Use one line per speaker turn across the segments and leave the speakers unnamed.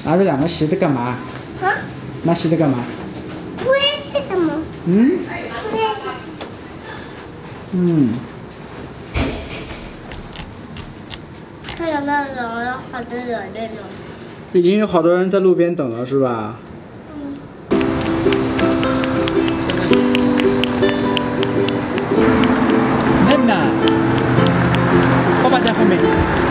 拿着两个席子干嘛？
啊？
拿席子干嘛？
不会是什么？
嗯？嗯。
看有没有人，有好多人那种。
已经有好多人在路边等了，是吧？
嗯。
真的。爸爸在后面。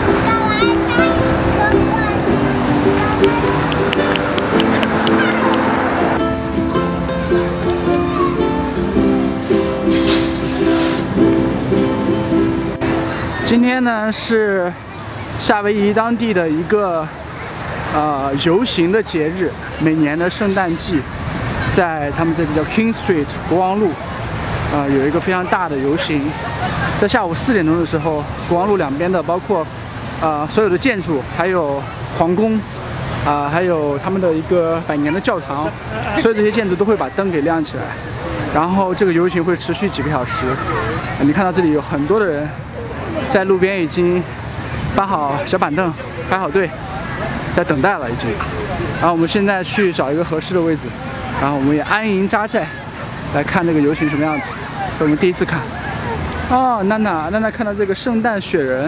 今天呢是夏威夷当地的一个游行的节日，每年的圣诞季，在他们这里叫 King Street 国王路，有一个非常大的游行，在下午4点钟的时候，国王路两边的包括所有的建筑，还有皇宫，还有他们的一个100年的教堂，所有这些建筑都会把灯给亮起来，然后这个游行会持续几个小时。你看到这里有很多的人在路边已经搬好小板凳，排好队，在等待了已经。然后我们现在去找一个合适的位置，然后我们也安营扎寨来看这个游行什么样子。是我们第一次看。哦，娜娜看到这个圣诞雪人。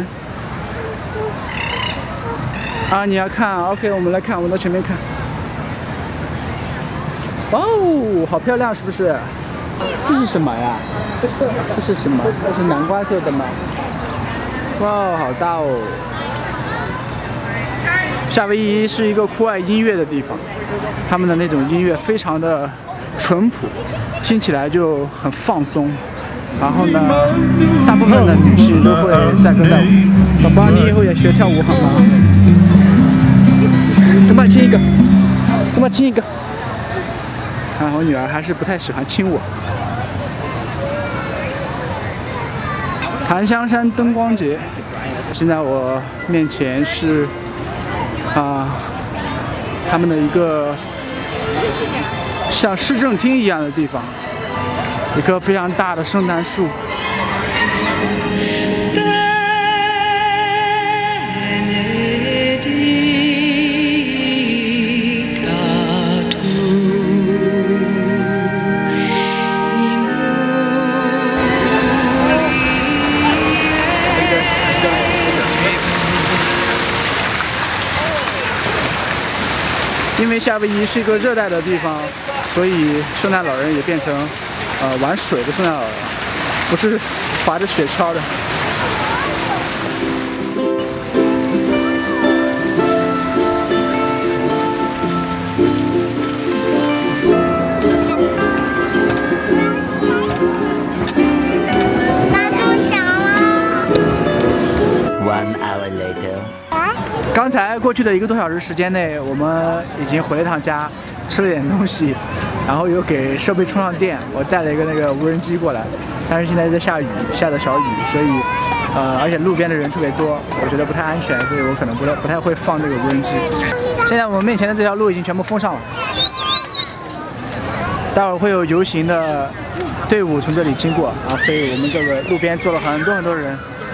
啊，你要看 ？OK， 我们来看，我们到前面看。哇哦，好漂亮，是不是？这是什么呀？这是什么？这是南瓜做的吗？哇，好大哦！夏威夷是一个酷爱音乐的地方，他们的那种音乐非常的淳朴，听起来就很放松。然后呢，大部分的女性都会载歌载舞。宝宝，你以后也学跳舞好吗？跟爸亲一个，跟爸亲一个。啊，我女儿还是不太喜欢亲我。檀香山灯光节，现在我面前是他们的一个像市政厅一样的地方，一棵非常大的圣诞树。因为夏威夷是一个热带的地方，所以圣诞老人也变成玩水的圣诞老人，不是滑着雪橇的。刚才过去的1个多小时时间内，我们已经回了趟家，吃了点东西，然后又给设备充上电。我带了一个那个无人机过来，但是现在在下雨，下的小雨，所以而且路边的人特别多，我觉得不太安全，所以我可能不太会放这个无人机。现在我们面前的这条路已经全部封上了，待会儿会有游行的队伍从这里经过啊，所以我们这个路边坐了很多人。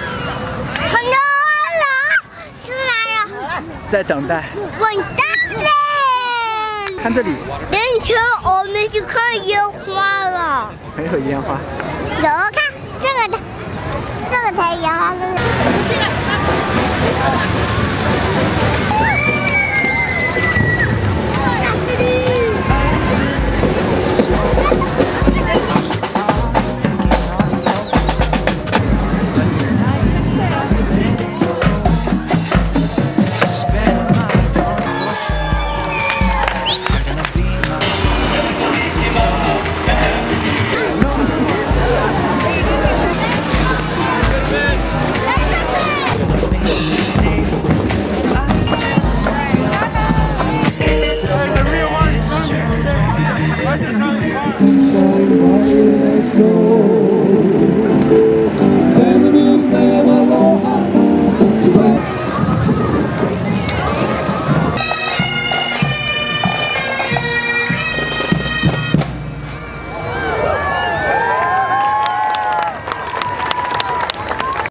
在等待。
完蛋了！
看这里。
等一下，我们去看烟花了。
没有烟花。
有，看这个的，这个才烟花。